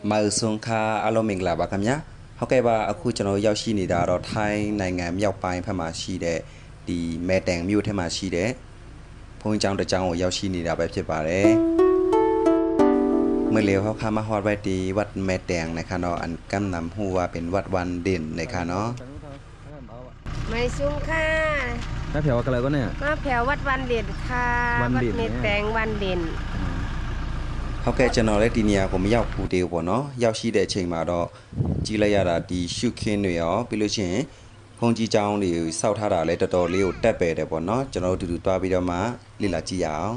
มาสงคาอารมณ์มิงลาบะคำยะเขาแก่ว่าအခုကျွန်တော်ရောက်ရှိနေတာတော့ထိုင်းနိုင်ငံမြောက်ပိုင်းဘက်မှာရှိတဲ့ဒီမဲတန်မြို့ထဲမှာရှိတဲ့ဘုန်းကြီးကျောင်းတစ်ကျောင်းကိုရောက်ရှိနေတာပဲဖြစ်ပါတယ်เมื่อเร็วเขาข้ามาฮอดไว้ที่วัดแม่แตงนะคะเนาะอันกำนำฮู้ว่าเป็นวัดวันเด่นนะคะเนาะไม่ซุ้มค่ะมาแถวอะไรก็เนี่ยมาแถววัดวันเด่นค่ะวัดแม่แตงวันเด่นเขาแก่จะนอนได้ทีเนี่ยผมไม่อยากพูดเดียวบ่เนาะอยากชี้แต่เชิงมาดอกจีระยะระดีชุกเข็นเลยอ๋อไปเลยเช่นพงจีจางเลยเศร้าท่าด่าเลยต่อเลี้ยวแต่เปิดเดี๋ยวบ่เนาะจะนอนดูตัวไปเดี๋ยวมาลีลาจียาว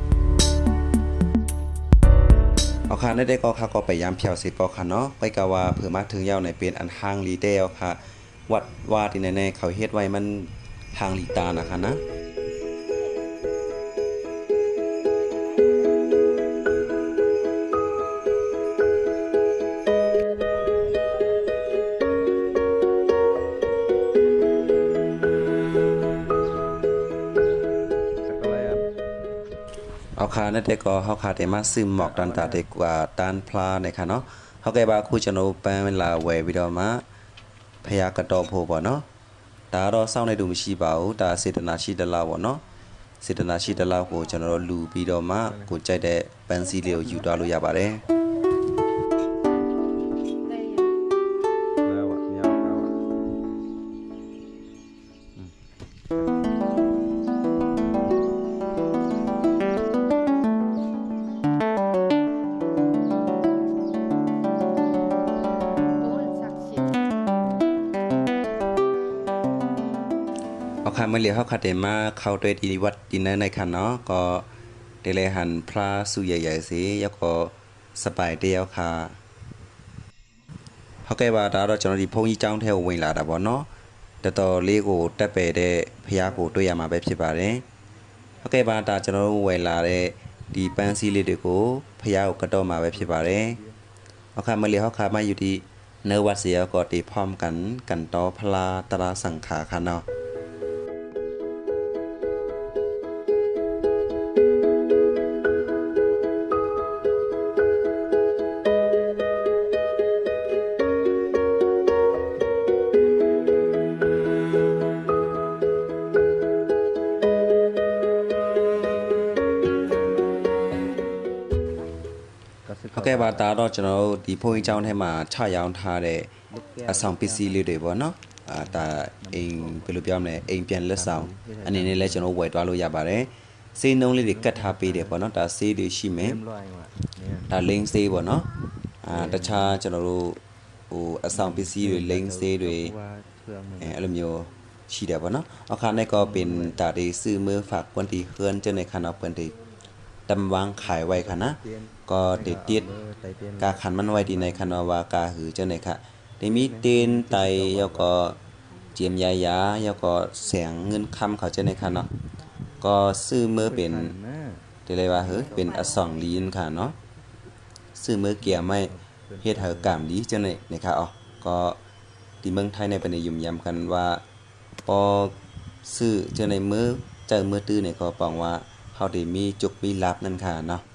เอาค่ะได้ก็ค่ะก็ไปยามเพียวสิปอค่ะเนาะไปกะว่าเผื่อมาถึงยาวในเป็นอันห้างลีเดียวค่ะวัดว่าที่ในเขาเฮ็ดไว้มันห้างลีตานะคะนะเอาคานั่นแต่ก็เขาคาแต่มาซึมหมอกตันตาเด็กกว่าตันพลาในค่ะเนาะเขาแกบาคู่จะโนแปลเวลาเววิดอมาพยากระตอโพบ่เนาะตาเราเศร้าในดูมชีบ่าวตาเสตนาชีดลาวบ่เนาะเสตนาชีดลาวကိုကျွန်တော်လူပြီးတော့မှကိုကြိုက်တဲ့ပန်းစည်းလေးကိုယူသွားလို့ရပါတယ်เอาค่ะเมื่อเรียกเขาขัดเดมาเข้าด้วยดีวัดดินในคันเนาะก็เดลหันพระสุใหญ่ๆสิแล้วก็สบายเดียวค่ะเขาแกว่าเราจะนดีพงยี่เจ้าเทวเวลาดับบ่เนาะแต่ต่อเลี้ยกูแต่ไปได้พยากูตัวยามาแบบสิบาทเลยเขาแกว่าตาจะนเวลาได้ดีปันซีเลยเด็กกูพยากูกระโดดมาแบบสิบาทเลยเอาค่ะเมื่อเรียกเขาขามาอยู่ที่เนื้อวัดเสียก็ตีพร้อมกันต่อพลาตราสังขาค่ะเนาะเขาแก่บาตาเราจะเราดีพวกเจ้าให้มาฉายาวท่าได้สองปีซีเลยเดี๋ยวบ่เนาะแต่เองเป็นรูปยามเนี่ยเองเปลี่ยนเลือดสาวอันนี้เนี่ยจะเราไว้ตัวเราอย่าบาเลยซีนงเลยเด็กกัดทาปีเดี๋ยวบ่เนาะแต่ซีดีชิมแต่เล็งซีบ่เนาะแต่ชาจะเราสองปีซีด้วยเล็งซีด้วยอะไรမျိုးชีเดี๋ยวบ่เนาะเอาคันนี้ก็เป็นตาดีซื้อมือฝากคนที่เคลื่อนเจ้าในคันเอาเปิ้นที่ตำวางขายไว้ค่ะนะก็เด็ดติดกาขันมันไว้ดีในคันวากาหือเจ้าไหนค่ะได้มีเต้นไตแล้วก็เจียมยายาแล้วก็แสงเงินคำเขาเจ้าในคันเนาะก็ซื้อมือเป็นเดี๋ยวเลยว่าเฮ้ยเป็นอสองลีนค่ะเนาะซื้อมือเกี่ยไม่เฮ็ดเฮากามดีเจ้าไหนค่ะอ๋อก็ที่เมืองไทยในเป็นยุ่มยำกันว่าพอซื้อเจ้าในมือเจอมือตื้อเนี่ยก็ปองว่าเขาได้มีจุกมีลับนั่นค่ะเนาะ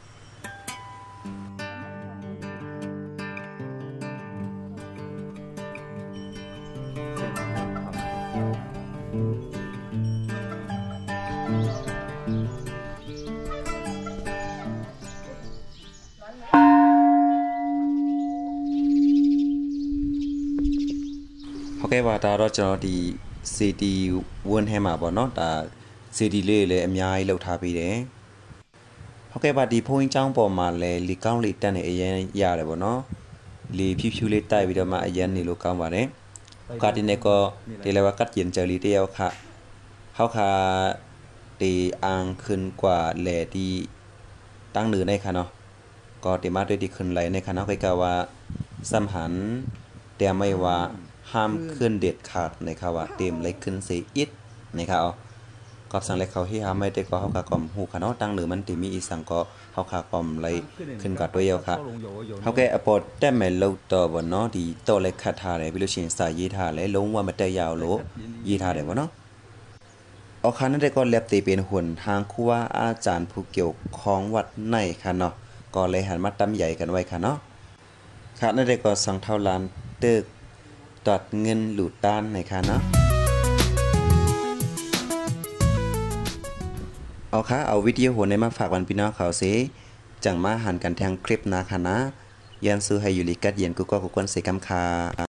เขาแค่ว่าตาเราจะดีซีดีวนให้มาบ่เนาะแต่ซีดีเลยอเมียเล่าท่าไปเด้เขาแค่ว่าดีพวกเจ้าปอมาเลยลีก้าวลีตันเนี่ยยาเลยบ่เนาะลีผิวเลยใต้วิดีโอมานี่ลูกก้าวว่าเนี่ยการที่เนี่ยก็เดี๋ยวว่ากัดเย็นเจอลีเดียวค่ะเขาค่ะตีอ่างขึ้นกว่าแหล่ที่ตั้งเหนือในค่ะเนาะก็ตีมาด้วยที่ขึ้นไหลในค่ะเนาะก็ว่าสัมหันแต่ไม่ว่าห้ามขึ้นเด็ดขาดในค่ะว่าเต็มเลยขึ้นเสียอิดในค่ะอ๋อก็สั่งเลยเขาที่ห้ามไม่ได้ก็เขาขากล่อมหูค่ะเนาะตั้งหรือมันตีมีอีสังก็เขาขากล่อมเลยขึ้นกับตัวเดียวค่ะเขาแกอปอดแต่ไม่เล่าต่อบนเนาะดีโตเลยขัดท่าเลยวิลุชินสายยีท่าเลยลงว่ามันได้ยาวโลยีท่าเลยวะเนาะเอาคันนั้นได้ก็เล็บตีเป็นหุ่นทางคู่ว่าอาจารย์ผู้เกี่ยวของวัดในค่ะเนาะก็เลยหันมาตั้มใหญ่กันไว้ค่ะเนาะค่ะนั่นเด็กก็สองเท่าล้านตึกตอดเงินหลุดต้านในค่ะเนาะเอาค่ะเอาวิดีโอในมาฝากวันพี่น้องเขาสิจังมาหันกันทางคลิปนะค่ะนะยันซื้อให้อยู่ลิกัดเย็นกูก็กุกวนเสกำคา